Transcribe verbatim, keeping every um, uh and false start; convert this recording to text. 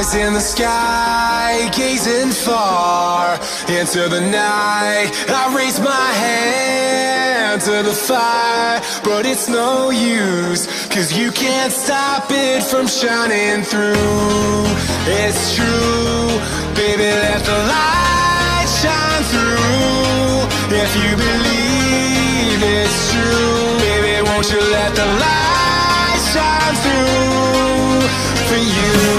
eyes in the sky, gazing far into the night. I raise my hand to the fire, but it's no use, cause you can't stop it from shining through. It's true, baby, let the light shine through. If you believe it's true, baby, won't you let the light shine through for you?